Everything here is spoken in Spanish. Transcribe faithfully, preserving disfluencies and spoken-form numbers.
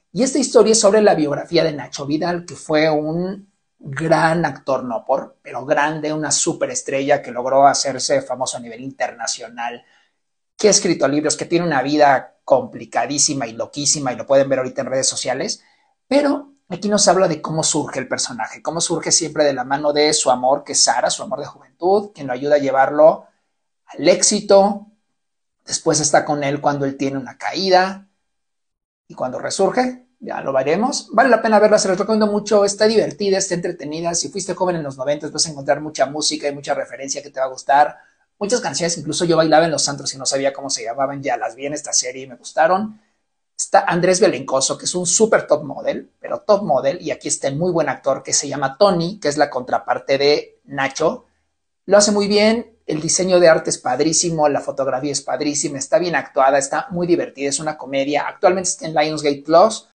Y esta historia es sobre la biografía de Nacho Vidal, que fue un gran actor, no por, pero grande, una superestrella que logró hacerse famoso a nivel internacional, que ha escrito libros, que tiene una vida complicadísima y loquísima, y lo pueden ver ahorita en redes sociales, pero aquí nos habla de cómo surge el personaje, cómo surge siempre de la mano de su amor, que es Sara, su amor de juventud, quien lo ayuda a llevarlo al éxito. Después está con él cuando él tiene una caída, y cuando resurge, ya lo veremos. Vale la pena verla, se los recomiendo mucho, está divertida, está entretenida. Si fuiste joven en los noventa vas a encontrar mucha música y mucha referencia que te va a gustar. Muchas canciones, incluso yo bailaba en los antros y no sabía cómo se llamaban, ya las vi en esta serie y me gustaron. Está Andrés Belencoso, que es un super top model, pero top model, y aquí está el muy buen actor que se llama Tony, que es la contraparte de Nacho. Lo hace muy bien, el diseño de arte es padrísimo, la fotografía es padrísima, está bien actuada, está muy divertida, es una comedia. Actualmente está en Lionsgate Plus,